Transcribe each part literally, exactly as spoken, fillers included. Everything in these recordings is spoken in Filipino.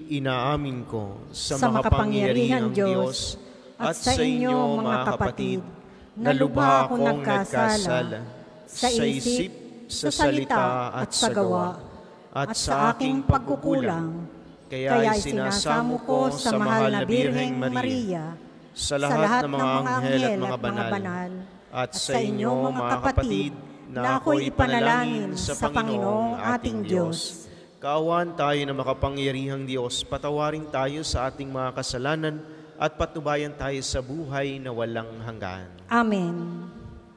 inaamin ko sa, sa makapangyarihang Diyos at sa inyo mga kapatid, na lubha akong nagkasala sa isip, sa salita at sa gawa, at sa aking pagkukulang. Kaya isinasamo ko sa mahal na Birheng Maria, sa lahat ng mga anghel at mga banal, at sa inyo mga kapatid, na ako'y ipanalangin sa Panginoong ating Diyos. Kaawan tayo na makapangyarihang Diyos, patawarin tayo sa ating mga kasalanan at patnubayan tayo sa buhay na walang hanggan. Amen.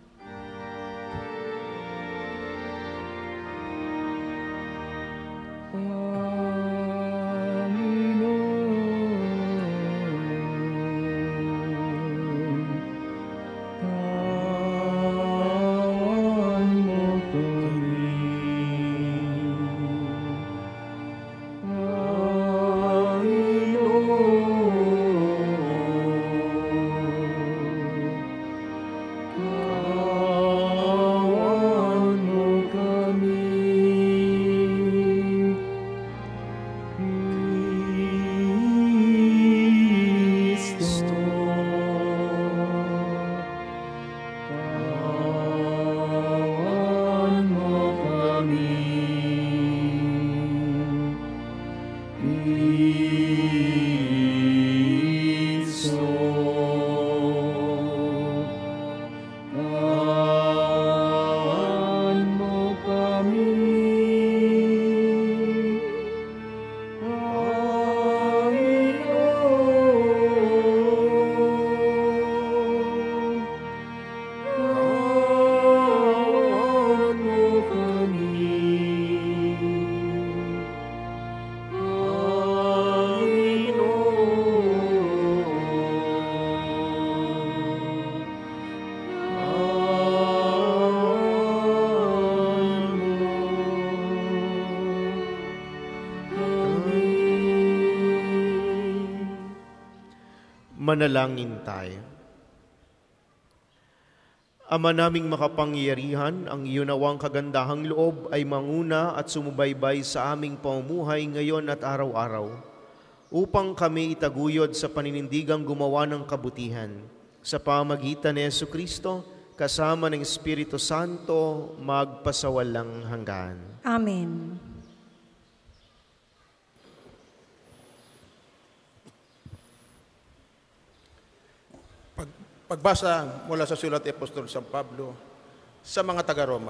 Manalangin tayo. Ama naming makapangyarihan, ang iyo nawang kagandahang loob ay manguna at sumubaybay sa aming pamumuhay ngayon at araw-araw, upang kami itaguyod sa paninindigang gumawa ng kabutihan. Sa pamagitan ni Jesucristo, kasama ng Espiritu Santo, magpasawalang hanggan. Amen. Pagbasa mula sa sulat ni Apostol San Pablo sa mga taga-Roma.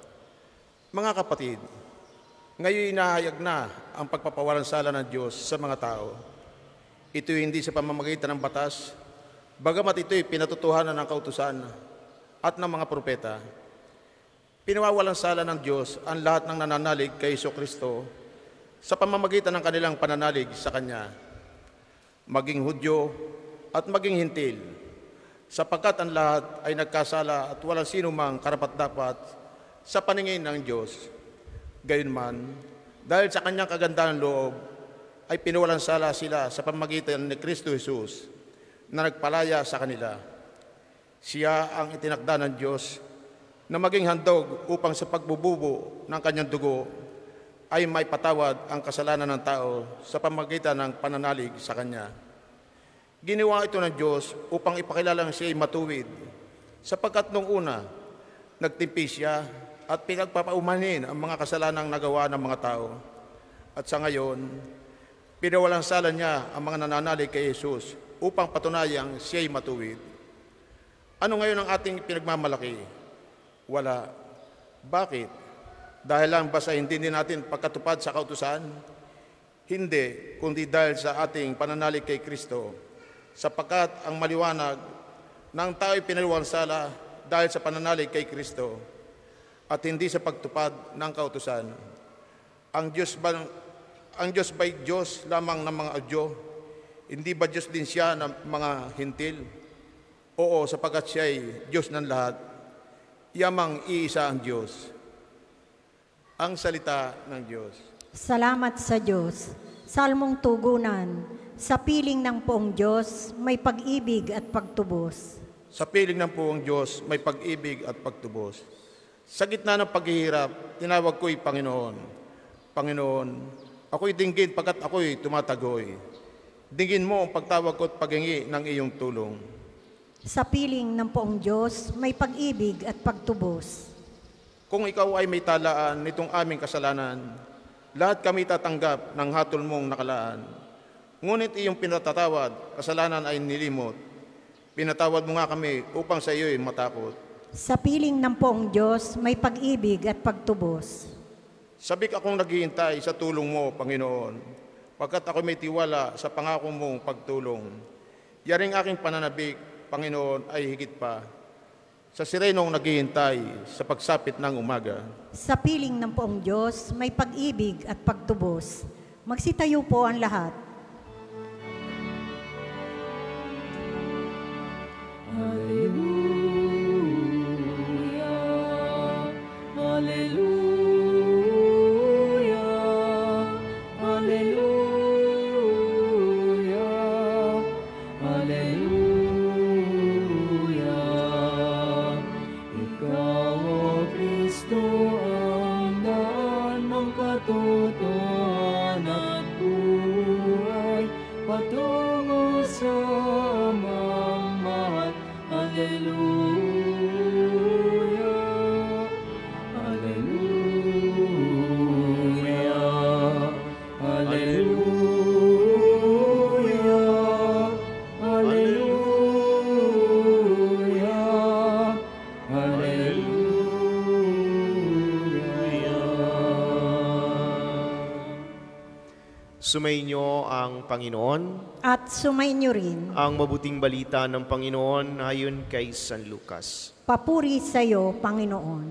Mga kapatid, ngayon inahayag na ang pagpapawalang sala ng Diyos sa mga tao. Ito hindi sa pamamagitan ng batas, bagamat ito'y pinatutuhanan ng kautusan at ng mga propeta. Pinawawalang sala ng Diyos ang lahat ng nananalig kay Jesucristo sa pamamagitan ng kanilang pananalig sa Kanya, maging Hudyo at maging Hintil, sapagkat ang lahat ay nagkasala at walang sino mang karapat-dapat sa paningin ng Diyos. Gayunman, dahil sa Kanyang kagandahan loob, ay pinawalang sala sila sa pamamagitan ni Kristo Jesus na nagpalaya sa kanila. Siya ang itinakda ng Diyos na maging handog upang sa pagbububo ng Kanyang dugo ay may patawad ang kasalanan ng tao sa pamamagitan ng pananalig sa Kanya. Ginawa ito ng Diyos upang ipakilalang siya ay matuwid, sapagkat nung una, nagtimpi siya at pinagpapaumanhin ang mga kasalanang nagawa ng mga tao. At sa ngayon, pinawalang sala niya ang mga nananalig kay Jesus upang patunayang siya ay matuwid. Ano ngayon ang ating pinagmamalaki? Wala. Bakit? Dahil lang ba sa hindi din natin pagkatupad sa kautusan? Hindi, kundi dahil sa ating pananalig kay Kristo, sapagkat ang maliwanag ng tao'y pinaliwanag sala dahil sa pananalig kay Kristo at hindi sa pagtupad ng kautusan. Ang Diyos ba, ang Diyos ba'y Diyos lamang ng mga Hudyo? Hindi ba Diyos din siya ng mga Hintil? Oo, sapagkat siya ay Diyos ng lahat. Yamang iisa ang Diyos. Ang salita ng Diyos. Salamat sa Diyos. Salmong tugunan. Sa piling ng poong Diyos, may pag-ibig at pagtubos. Sa piling ng poong Diyos, may pag-ibig at pagtubos. Sa gitna ng paghihirap, tinawag ko'y Panginoon. Panginoon, Ako'y dinggin pagkat ako'y tumatagoy. Dinggin mo ang pagtawag ko at paghingi ng iyong tulong. Sa piling ng poong Diyos, may pag-ibig at pagtubos. Kung ikaw ay may talaan nitong aming kasalanan, lahat kami tatanggap ng hatol mong nakalaan. Ngunit iyong pinatatawad, kasalanan ay nilimot. Pinatawad mo nga kami upang sa iyo'y matakot. Sa piling ng poong Diyos, may pag-ibig at pagtubos. Sabik akong naghihintay sa tulong mo, Panginoon, pagkat ako may tiwala sa pangako mong pagtulong. Yaring aking pananabik, Panginoon, ay higit pa sa sirenong naghihintay sa pagsapit ng umaga. Sa piling ng poong Diyos, may pag-ibig at pagtubos. Magsitayo po ang lahat. Hallelujah, Hallelujah. Sumainyo ang Panginoon. At sumainyo rin. Ang mabuting balita ng Panginoon ayon kay San Lucas. Papuri sa iyo, Panginoon.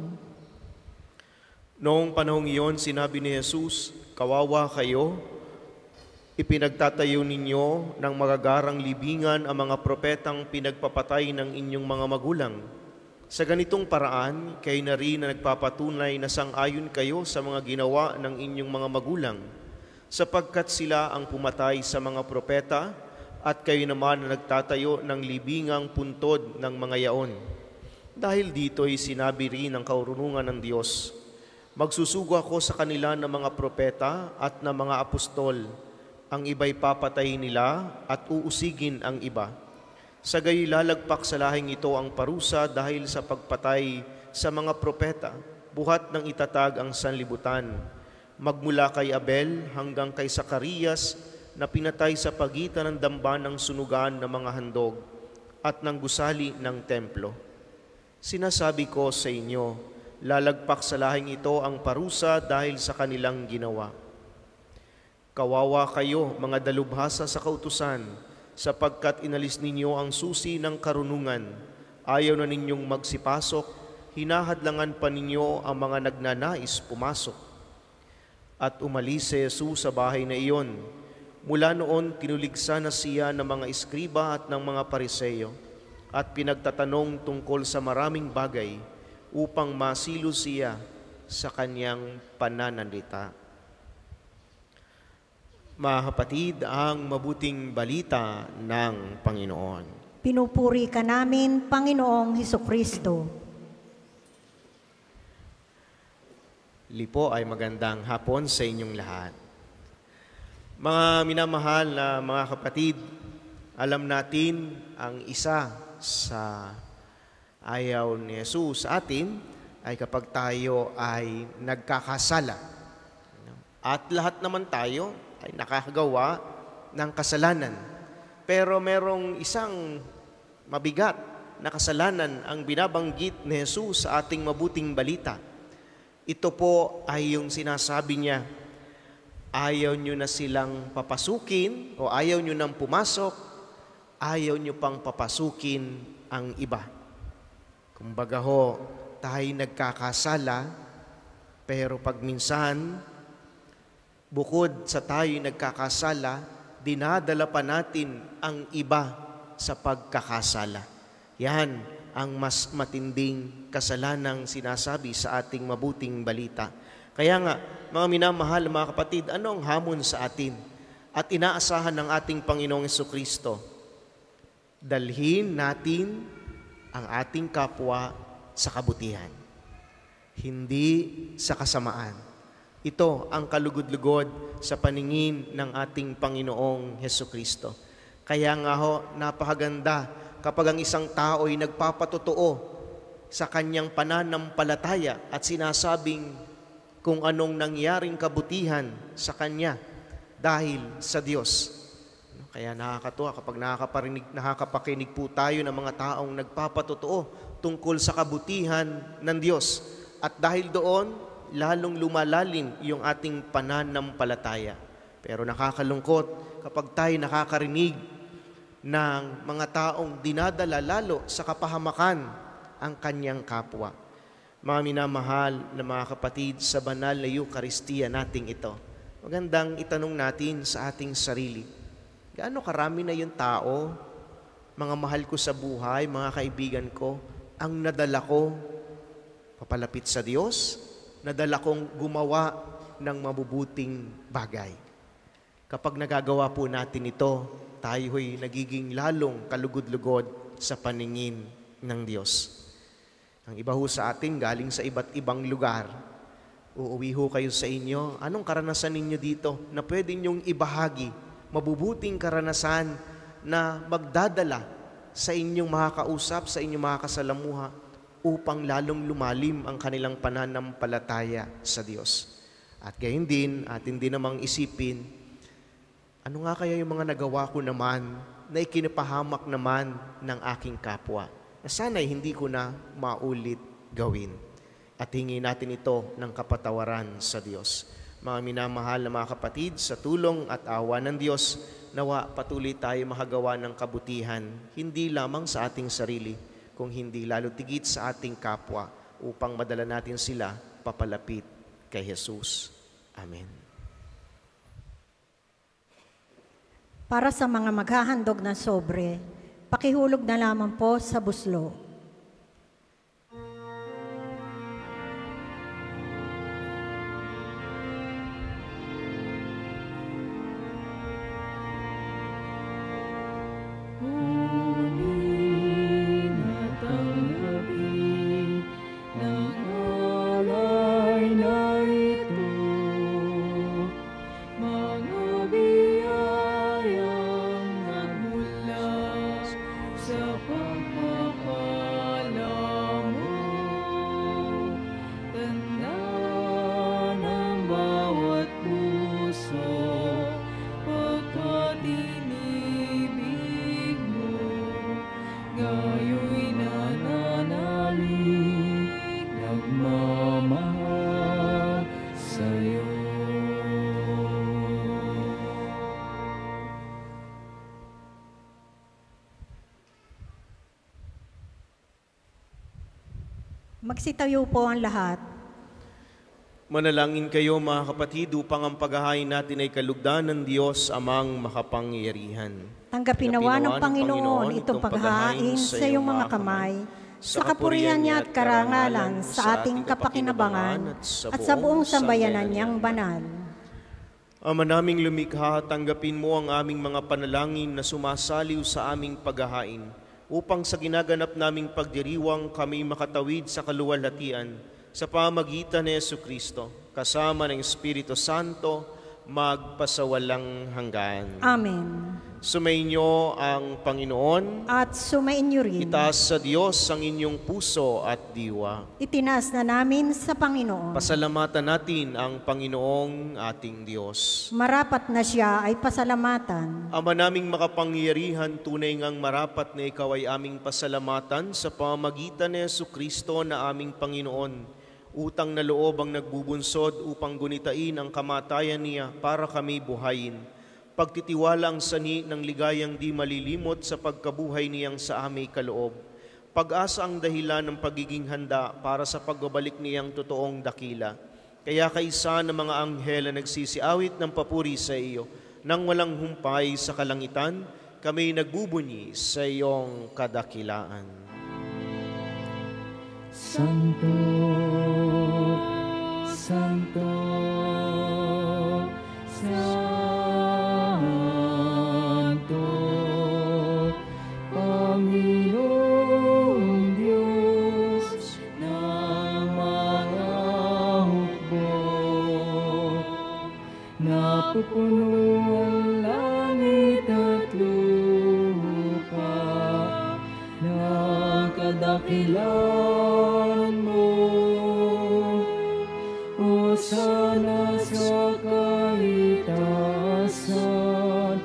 Noong panahong iyon, sinabi ni Jesus, "Kawawa kayo, ipinagtatayo ninyo ng magagarang libingan ang mga propetang pinagpapatay ng inyong mga magulang. Sa ganitong paraan, kayo na rin na nagpapatunay na sang-ayon kayo sa mga ginawa ng inyong mga magulang, sapagkat sila ang pumatay sa mga propeta at kayo naman na nagtatayo ng libingang puntod ng mga yaon. Dahil dito'y sinabi rin ng kaurunungan ng Diyos, magsusugo ako sa kanila ng mga propeta at ng mga apostol. Ang iba'y papatayin nila at uusigin ang iba. Sa gayoy lalagpak sa lahing ito ang parusa dahil sa pagpatay sa mga propeta, buhat ng itatag ang sanlibutan, magmula kay Abel hanggang kay Zacarias na pinatay sa pagitan ng damba ng sunugan ng mga handog at ng gusali ng templo. Sinasabi ko sa inyo, lalagpak sa lahing ito ang parusa dahil sa kanilang ginawa. Kawawa kayo, mga dalubhasa sa kautusan, sapagkat inalis ninyo ang susi ng karunungan. Ayaw na ninyong magsipasok, hinahadlangan pa ninyo ang mga nagnanais pumasok. At umalis si Jesus sa bahay na iyon. Mula noon, tinuligsa na siya ng mga eskriba at ng mga pariseyo at pinagtatanong tungkol sa maraming bagay upang masilo siya sa kanyang pananalita. Mga kapatid, ang mabuting balita ng Panginoon. Pinupuri ka namin, Panginoong Hesukristo. Lipo ay magandang hapon sa inyong lahat. Mga minamahal na mga kapatid, alam natin ang isa sa ayaw ni Jesus sa atin ay kapag tayo ay nagkakasala. At lahat naman tayo ay nakakagawa ng kasalanan. Pero merong isang mabigat na kasalanan ang binabanggit ni Jesus sa ating mabuting balita. Ito po ay yung sinasabi niya, ayaw nyo na silang papasukin o ayaw nyo nang pumasok, ayaw nyo pang papasukin ang iba. Kumbaga ho, tayo nagkakasala, pero pag minsan, bukod sa tayo nagkakasala, dinadala pa natin ang iba sa pagkakasala. Yan ang mas matinding kasalanang sinasabi sa ating mabuting balita. Kaya nga, mga minamahal, mga kapatid, ano ang hamon sa atin at inaasahan ng ating Panginoong Hesukristo? Dalhin natin ang ating kapwa sa kabutihan, hindi sa kasamaan. Ito ang kalugod-lugod sa paningin ng ating Panginoong Hesukristo. Kaya nga ho, napakaganda kapag ang isang tao ay nagpapatotoo sa kanyang pananampalataya at sinasabing kung anong nangyaring kabutihan sa kanya dahil sa Diyos. Kaya nakakatuwa kapag nakakaparinig, nakakapakinig po tayo ng mga taong nagpapatotoo tungkol sa kabutihan ng Diyos. At dahil doon, lalong lumalalim yung ating pananampalataya. Pero nakakalungkot kapag tayo nakakarinig ng mga taong dinadala lalo sa kapahamakan ang kanyang kapwa. Mga minamahal na mga kapatid, sa banal na Eucharistia nating ito, magandang itanong natin sa ating sarili, gaano karami na yung tao, mga mahal ko sa buhay, mga kaibigan ko, ang nadala ko papalapit sa Diyos, nadala kong gumawa ng mabubuting bagay. Kapag nagagawa po natin ito, tayo ho'y nagiging lalong kalugod-lugod sa paningin ng Diyos. Ang iba ho sa atin galing sa iba't ibang lugar. Uuwi ho kayo sa inyo. Anong karanasan ninyo dito na pwede nyong ibahagi? Mabubuting karanasan na magdadala sa inyong makakausap, sa inyong makakasalamuha upang lalong lumalim ang kanilang pananampalataya sa Diyos. At gayon din, atin din namang isipin, ano nga kaya yung mga nagawa ko naman na ikinapahamak naman ng aking kapwa? Na sana'y hindi ko na maulit gawin. At hingi natin ito ng kapatawaran sa Diyos. Mga minamahal na mga kapatid, sa tulong at awa ng Diyos, nawa patuloy tayo makagawa ng kabutihan, hindi lamang sa ating sarili, kung hindi lalo tigit sa ating kapwa, upang madala natin sila papalapit kay Jesus. Amen. Para sa mga maghahandog ng sobre, pakihulog na lamang po sa buslo. Magsitayo po ang lahat. Manalangin kayo mga kapatid upang ang paghahain natin ay kalugdan ng Diyos amang makapangyarihan. Tanggapin nawa ng Panginoon itong paghahain sa iyong mga kamay, sa kapurihan niya at karangalan sa ating kapakinabangan at sa buong sambayanan niyang banal. Ama naming lumikha, tanggapin mo ang aming mga panalangin na sumasaliw sa aming paghahain, upang sa ginaganap naming pagdiriwang kami makatawid sa kaluwalhatian sa pamagitan ni Jesucristo, kasama ng Espiritu Santo, magpasawalang hanggan. Amen. Sumainyo ang Panginoon, at sumainyo rin. itaas sa Diyos ang inyong puso at diwa. Itinaas na namin sa Panginoon. Pasalamatan natin ang Panginoong ating Diyos. Marapat na siya ay pasalamatan. Ama naming makapangyarihan, tunay ngang marapat na ikaw ay aming pasalamatan sa pamagitan ni Jesucristo na aming Panginoon. Utang na loob ang nagbubunsod upang gunitain ang kamatayan niya para kami buhayin. Pagtitiwala ang sani ng ligayang di malilimot sa pagkabuhay niyang sa aming kaloob. Pag-asa ang dahilan ng pagiging handa para sa pagbabalik niyang totoong dakila. Kaya kaisa ng mga anghel na nagsisiawit ng papuri sa iyo, nang walang humpay sa kalangitan, kami nagbubunyi sa iyong kadakilaan. Santo, Santo, Santo, Panginoong Diyos ng mga hukbo. mapupuno ang langit at lupa ng kadakilan mo. Hosana sa kaitaasan,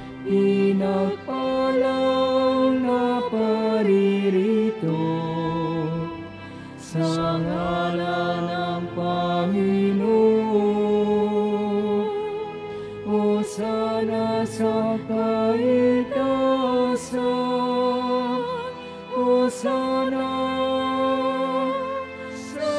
pinagpalang na paririto sa ngalan ng Panginoon. Hosana sa kaitaasan, Hosana sa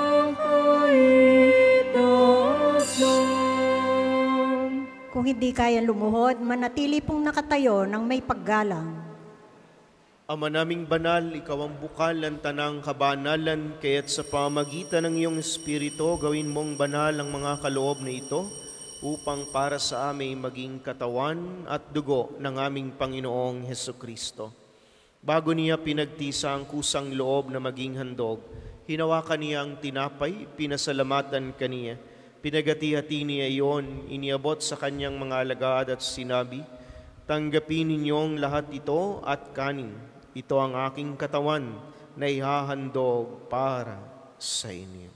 kaitaasan. Kung hindi kaya lumuhod, manatili pong nakatayo ng may paggalang. Ama naming banal, ikaw ang bukal ng tanang kabanalan, kaya't sa pamagitan ng iyong Espiritu, gawin mong banal ang mga kaloob na ito, upang para sa amin maging katawan at dugo ng aming Panginoong Hesukristo. Bago niya pinagtisa ang kusang loob na maging handog, hinawakan niya ang tinapay, pinasalamatan kaniya. Pinagati-hati niya iyon, iniabot sa kanyang mga alagad at sinabi, "Tanggapin ninyong lahat ito at kanin. Ito ang aking katawan na ihahandog para sa inyo."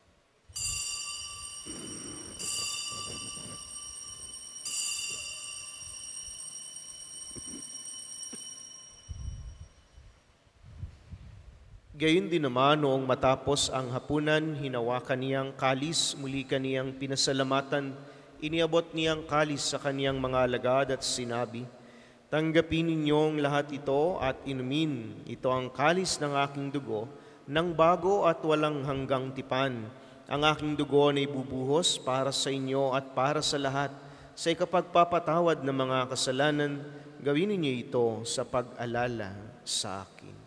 Gayon din naman noong matapos ang hapunan, hinawakan niyang kalis, muli kaniyang pinasalamatan, iniabot niyang kalis sa kaniyang mga alagad at sinabi, "Tanggapin ninyong lahat ito at inumin. Ito ang kalis ng aking dugo, ng bago at walang hanggang tipan. Ang aking dugo na ibubuhos para sa inyo at para sa lahat. Sa ikapagpapatawad ng mga kasalanan, gawin ninyo ito sa pag-alala sa akin."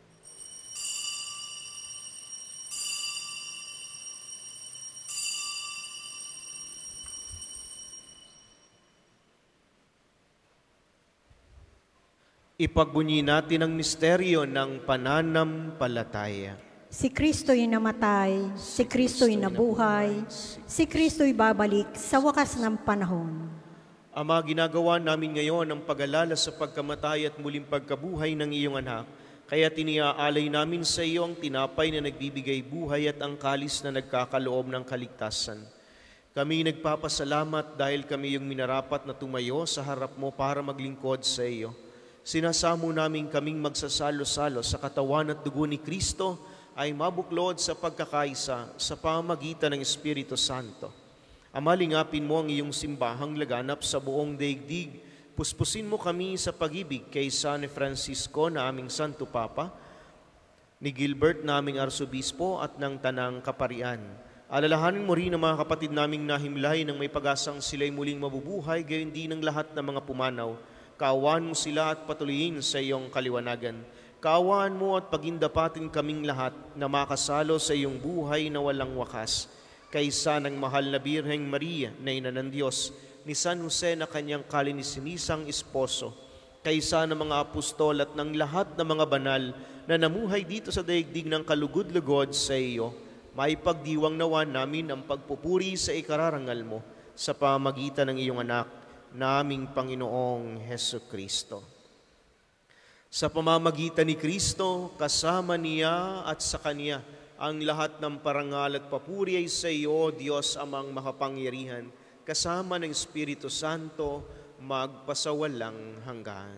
Ipagbunyi natin ang misteryo ng pananampalataya. Si Kristo'y namatay, si Kristo'y nabuhay, si Kristo'y babalik sa wakas ng panahon. Ama, ginagawa namin ngayon ang pag-alala sa pagkamatay at muling pagkabuhay ng iyong anak, kaya tiniaalay namin sa iyo ang tinapay na nagbibigay buhay at ang kalis na nagkakaloob ng kaligtasan. Kami nagpapasalamat dahil kami yung minarapat na tumayo sa harap mo para maglingkod sa iyo. Sinasamo namin kaming magsasalo-salo sa katawan at dugo ni Kristo ay mabuklod sa pagkakaisa sa pamagitan ng Espiritu Santo. Ama, lingapin mo ang iyong simbahang laganap sa buong daigdig. Puspusin mo kami sa pag-ibig kay San Francisco na aming Santo Papa, ni Gilbert na aming Arsobispo at ng Tanang Kaparian. Alalahanin mo rin ang mga kapatid naming nahimlay ng may pag-asang sila'y muling mabubuhay, gayon din ang lahat ng mga pumanaw. Kaawaan mo sila at patuloyin sa iyong kaliwanagan. Kaawaan mo at pagindapatin kaming lahat na makasalo sa iyong buhay na walang wakas. Kaysa ng mahal na Birheng Maria na ina ng Diyos, ni San Jose na kanyang kalininisang esposo, kaysa ng mga apostol at ng lahat ng mga banal na namuhay dito sa daigdig ng kalugod-lugod sa iyo, maipagdiwang nawa namin ang pagpupuri sa ikararangal mo sa pamagitan ng iyong anak, naming Panginoong Hesukristo. Sa pamamagitan ni Kristo, kasama niya at sa Kanya, ang lahat ng parangal at papuri ay sa iyo, Diyos amang makapangyarihan, kasama ng Espiritu Santo, magpasawalang hanggan.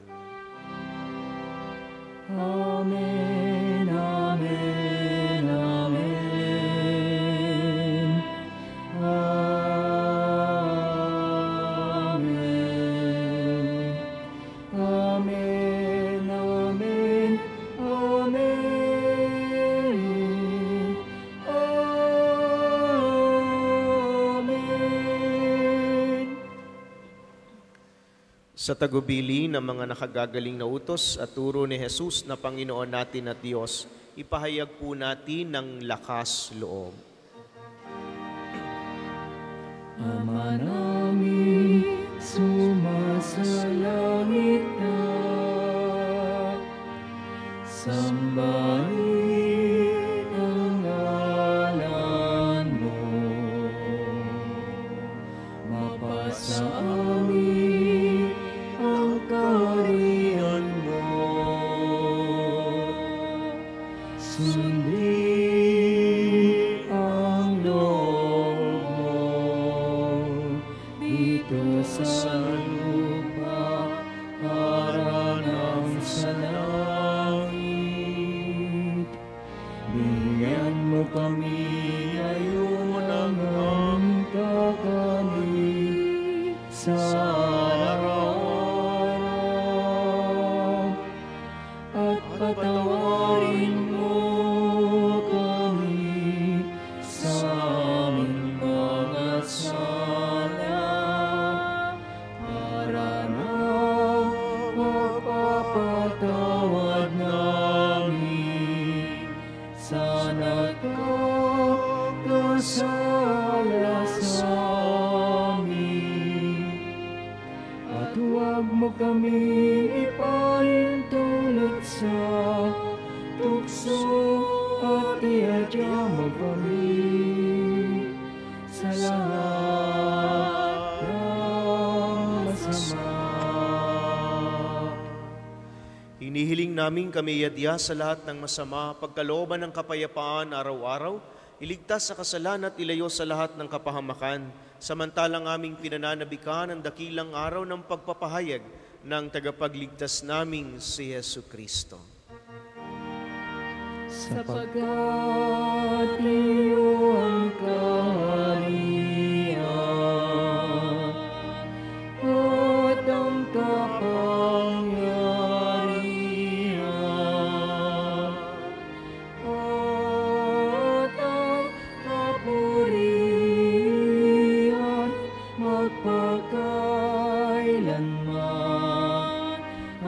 Amen, amen, amen. Amen. Amen, amen, amen. Amen. Sa tagubili ng mga nakagagaling na utos at turo ni Jesus na Panginoon natin at Diyos, ipahayag po natin ng lakas loob. Ama namin, sumasalangit ka, sambahin ang ngalan mo, mapasa sa amin ang kaharian mo. Sundin ang loob mo dito sa lupa para nang sa langit. Bigyan mo kami ngayon ng aming kakanin sa araw-araw, at patawarin mo kami sa aming mga sala, para nang mapapatawad namin sa nagkakasala sa amin. At huwag mo kami ipahintulot sa tukso, at iadya mo kami sa lahat ng masama. Hinihiling namin kami iadya sa lahat ng masama, pagkalooban ng kapayapaan araw-araw, iligtas sa kasalanan at ilayo sa lahat ng kapahamakan, samantalang aming pinananabikan ang dakilang araw ng pagpapahayag ng tagapagligtas naming si Yesu Kristo. Sapagkat iyo ang kaharian at ang kapangyarihan at ang kapurihan magpakailanman.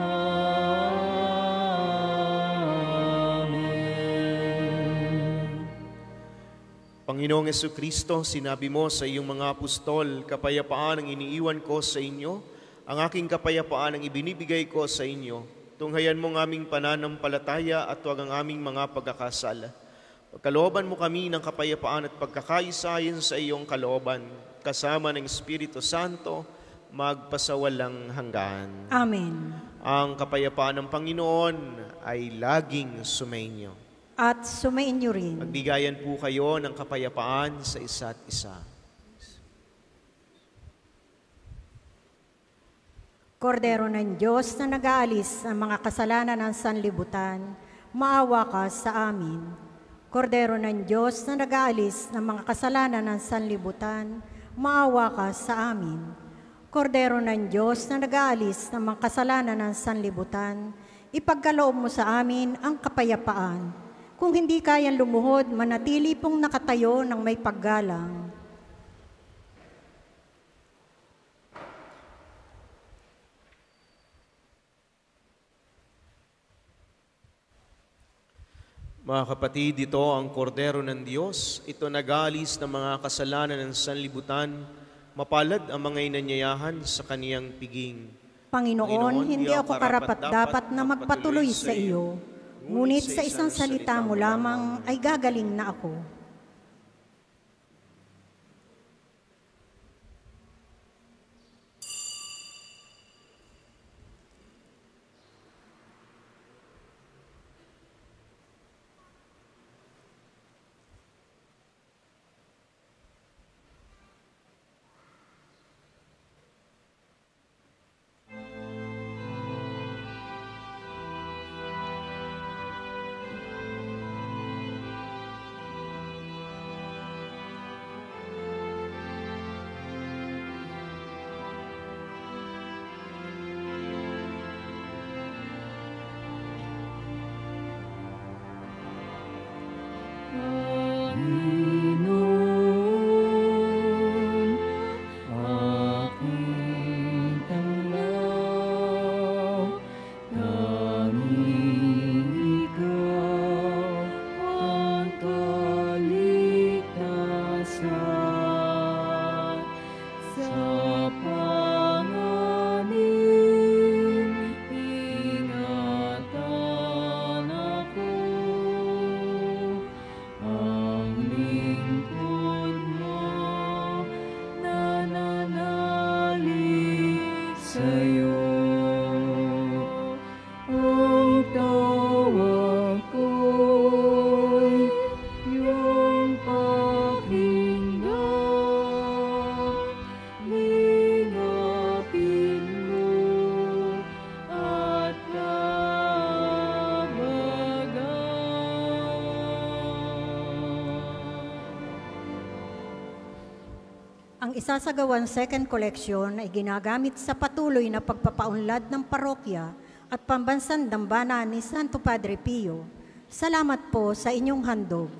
Amen. Panginoong Jesucristo, sinabi mo sa iyong mga apostol, kapayapaan ang iniiwan ko sa inyo, ang aking kapayapaan ang ibinibigay ko sa inyo. Tunghayan mo ng aming pananampalataya at huwag ang aming mga pagkakasala. Pagkalooban mo kami ng kapayapaan at pagkakaisahin sa iyong kalooban, kasama ng Espiritu Santo, magpasawalang hanggan. Amen. Ang kapayapaan ng Panginoon ay laging sumainyo. At sumain niyo rin. Magbigayan po kayo ng kapayapaan sa isa't isa. Kordero ng Diyos na nag-aalis ng mga kasalanan ng sanlibutan, maawa ka sa amin. Kordero ng Diyos na nag-aalis ng mga kasalanan ng sanlibutan, maawa ka sa amin. Kordero ng Diyos na nag-aalis ng mga kasalanan ng sanlibutan, ipagkaloob mo sa amin ang kapayapaan. Kung hindi kayang lumuhod, manatili pong nakatayo ng may paggalang. Mga kapatid, ito ang kordero ng Diyos. Ito nag-aalis ng mga kasalanan ng sanlibutan. Mapalad ang mga inanyayahan sa kaniyang piging. Panginoon, hindi ako karapat-dapat na magpatuloy sa iyo. Ngunit sa isang salita mo lamang ay gagaling na ako. sa'yo. Ang tawag ko'y iyong pakinggan, lingapin mo at Ang isasagawang second collection ay ginagamit sa patuloy na pagpapaunlad ng parokya at pambansang dambana ni Santo Padre Pio. Salamat po sa inyong handog.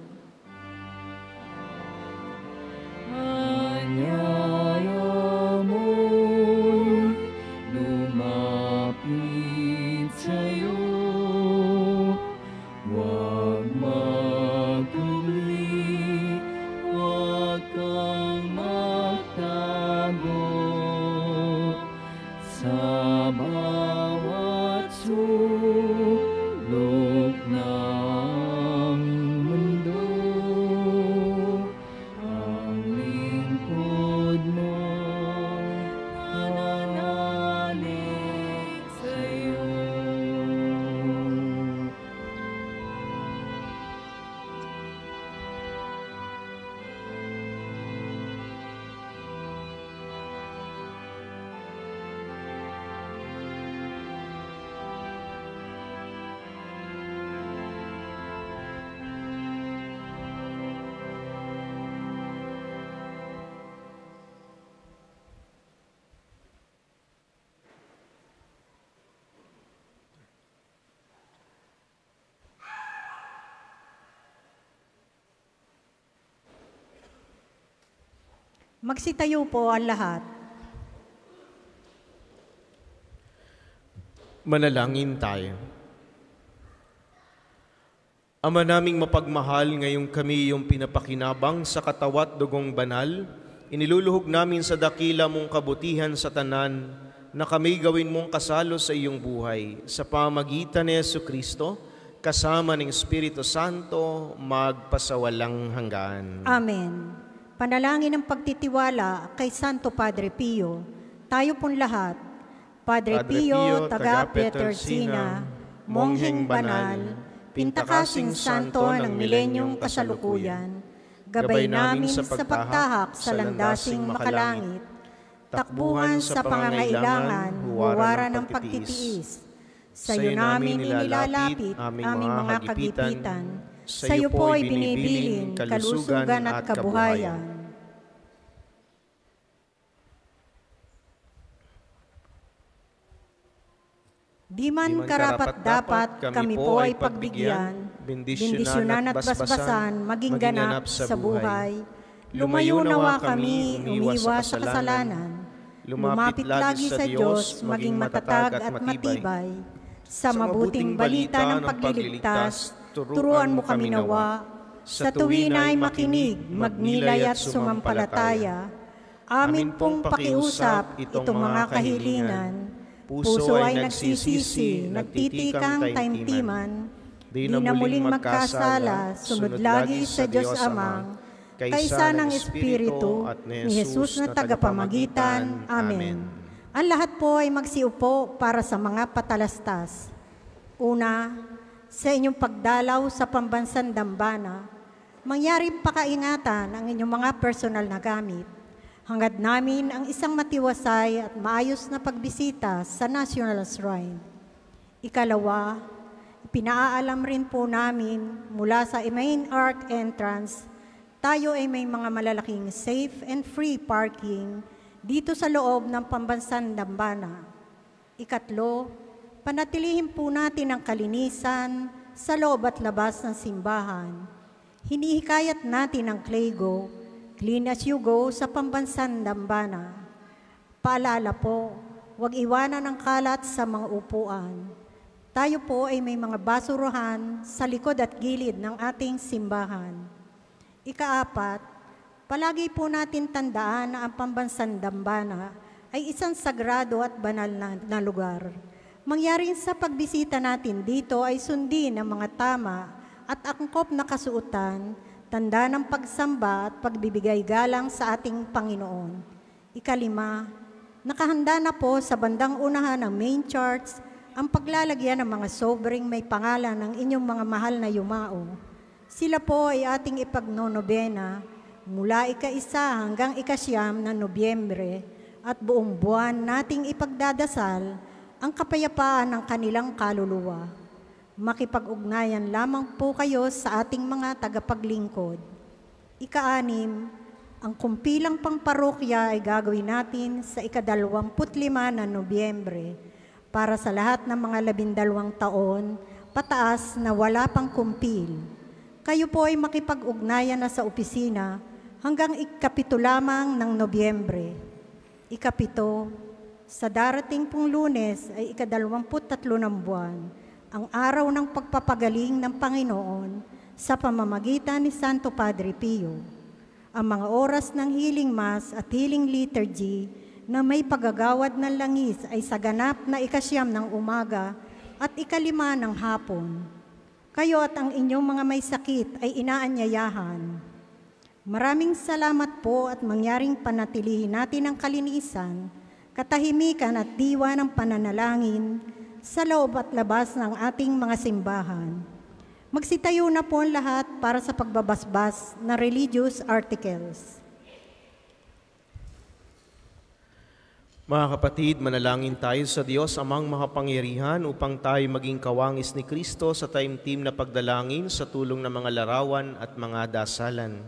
Anyaya mo'y lumapit sa'yo, huwag magtuli, huwag kang magtago sa bawat sulok ng mundo. Ang lingkod mo nananalig sa'yo. Magsitayo po ang lahat. Manalangin tayo. Ama naming mapagmahal, ngayong kami yung pinapakinabang sa katawat dugong banal, iniluluhog namin sa dakila mong kabutihan sa tanan na kami gawin mong kasalo sa iyong buhay. Sa pamagitan ni Jesucristo, kasama ng Espiritu Santo, magpasawalang hanggan. Amen. Panalangin ng pagtitiwala kay Santo Padre Pio. Tayo pong lahat. Padre, Padre Pio, Pio, taga taga Pietrelcina, mongheng banal, pintakasing santo ng milenyong kasalukuyan, gabay namin sa pagtahak sa landasing makalangit, takbuhan sa pangangailangan, huwaran ng pagtitiis. Sa iyo namin inilalapit aming mga kagipitan, sa iyo po ay binibilin kalusugan at kabuhayan. Di man karapat-dapat kami po ay pagbigyan, bendisyonan at basbasan, maging ganap sa buhay. Lumayo nawa kami, umiwas sa kasalanan. Lumapit lagi sa Diyos, maging matatag at matibay. Sa mabuting balita ng pagliligtas, turuan mo kami nawa. Sa tuwin ay makinig, magnilay at sumampalataya. Amin pong pakiusap itong mga kahilingan. Puso ay nagsisisi, nagtitikang taimtiman. Di na muling magkasala, sunod lagi sa Diyos Amang, kaysa ng Espiritu at ni Jesus na tagapamagitan. Amen. Ang lahat po ay magsiupo para sa mga patalastas. Una, sa inyong pagdalaw sa pambansang dambana, mangyaring pakaingatan ang inyong mga personal na gamit. Hangad namin ang isang matiwasay at maayos na pagbisita sa National Shrine. Ikalawa, pinaalam rin po namin mula sa main arc entrance, tayo ay may mga malalaking safe and free parking dito sa loob ng pambansang dambana. Ikatlo, panatilihin po natin ang kalinisan sa loob at labas ng simbahan. Hinihikayat natin ang Clego, clean as you go sa pambansang dambana. Paalala po, huwag iwanan ang kalat sa mga upuan. Tayo po ay may mga basurahan sa likod at gilid ng ating simbahan. Ikaapat, palagi po natin tandaan na ang pambansang dambana ay isang sagrado at banal na, na lugar. Mangyaring sa pagbisita natin dito ay sundin ang mga tama at angkop na kasuotan, tanda ng pagsamba at pagbibigay galang sa ating Panginoon. Ikalima, Nakahanda na po sa bandang unahan ng main charts ang paglalagyan ng mga sobrang may pangalan ng inyong mga mahal na yumao. Sila po ay ating ipagnonobena mula ika-isa hanggang ikasyam ng Nobyembre at buong buwan nating ipagdadasal ang kapayapaan ng kanilang kaluluwa. Makipag-ugnayan lamang po kayo sa ating mga tagapaglingkod. Ika-anim, ang kumpilang pangparokya ay gagawin natin sa ikadalawamput lima ng Nobyembre para sa lahat ng mga labindalawang taon pataas na wala pang kumpil. Kayo po ay makipag-ugnayan na sa opisina hanggang ikapito lamang ng Nobyembre. Ikapito, sa darating pong Lunes ay ikadalawamput tatlo ng buwan, ang araw ng pagpapagaling ng Panginoon sa pamamagitan ni Santo Padre Pio. Ang mga oras ng healing mass at healing liturgy na may paggagawad ng langis ay sa ganap na ikasyam ng umaga at ikalima ng hapon. Kayo at ang inyong mga may sakit ay inaanyayahan. Maraming salamat po at mangyaring panatilihin natin ang kalinisan, katahimikan at diwa ng pananalangin sa loob at labas ng ating mga simbahan. Magsitayo na po ang lahat para sa pagbabasbas na religious articles. Mga kapatid, manalangin tayo sa Diyos amang makapangyarihan upang tayo maging kawangis ni Kristo sa taimtim na pagdalangin sa tulong ng mga larawan at mga dasalan.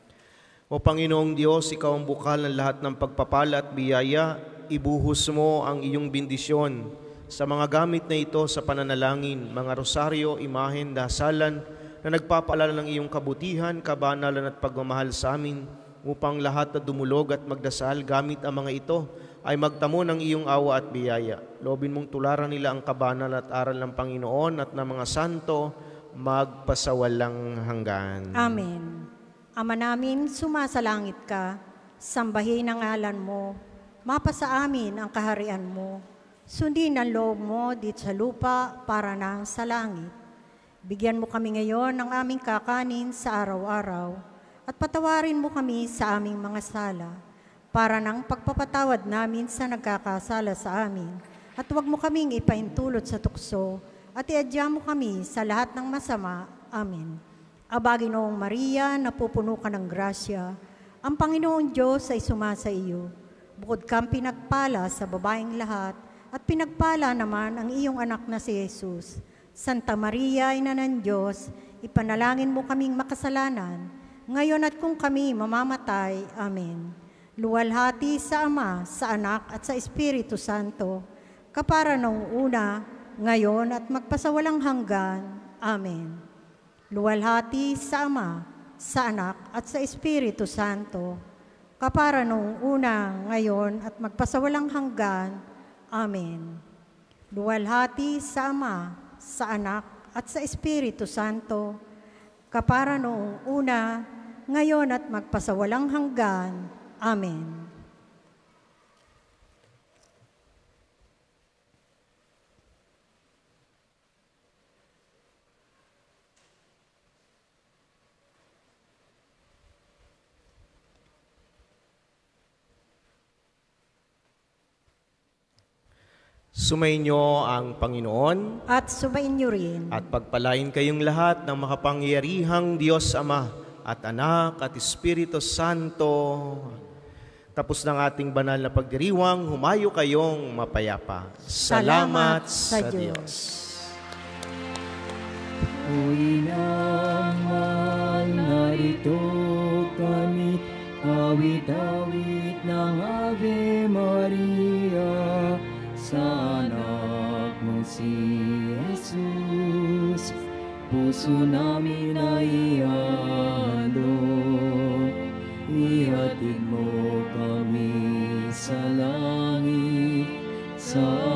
O Panginoong Diyos, Ikaw ang bukal ng lahat ng pagpapala at biyaya, ibuhos mo ang iyong bendisyon sa mga gamit na ito sa pananalangin, mga rosaryo, imahen, dasalan na nagpapaalala ng iyong kabutihan, kabanalan at pagmamahal sa amin upang lahat na dumulog at magdasal gamit ang mga ito ay magtamo ng iyong awa at biyaya. Loobin mong tularan nila ang kabanal at aral ng Panginoon at ng mga santo magpasawalang hanggan. Amen. Ama namin, sumasalangit ka, sambahin ang ngalan mo, mapasa amin ang kaharian mo, sundin ang loob mo dito sa lupa para na sa langit. Bigyan mo kami ngayon ng aming kakanin sa araw-araw at patawarin mo kami sa aming mga sala para ng pagpapatawad namin sa nagkakasala sa amin at huwag mo kaming ipaintulot sa tukso at iadya mo kami sa lahat ng masama. Amen. Aba, Ginoong Maria, napupuno ka ng grasya, ang Panginoong Diyos ay sumasa iyo. Bukod kang pinagpala sa babaeng lahat, at pinagpala naman ang iyong anak na si Jesus. Santa Maria, Ina ng Diyos, ipanalangin mo kaming makasalanan, ngayon at kung kami mamamatay. Amen. Luwalhati sa Ama, sa Anak at sa Espiritu Santo, kapara noong una, ngayon at magpasawalang hanggan. Amen. Luwalhati sa Ama, sa Anak at sa Espiritu Santo, kapara noong una, ngayon at magpasawalang hanggan. Amen. Luwalhati sa Ama, sa Anak at sa Espiritu Santo, kapara noong una, ngayon at magpasawalang hanggan. Amen. Sumainyo ang Panginoon At sumainyo rin. at pagpalain kayong lahat ng makapangyarihang Diyos Ama at Anak at Espiritu Santo. Tapos ng ating banal na pagdiriwang, humayo kayong mapayapa. Salamat, sa, sa Diyos. Diyos. Uy naman, narito kami, awit-awit ng Ave Maria, sa anak mo si Jesus, puso namin ay ihandog, ihatid mo kami sa langit, sa